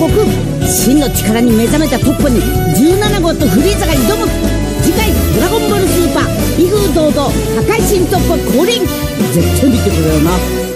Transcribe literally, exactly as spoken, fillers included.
悟空、真の力に目覚めたトッポにじゅうなな号とフリーザが挑む。次回「ドラゴンボールスーパー威風堂々破壊神トッポ降臨」絶対見てくれよな。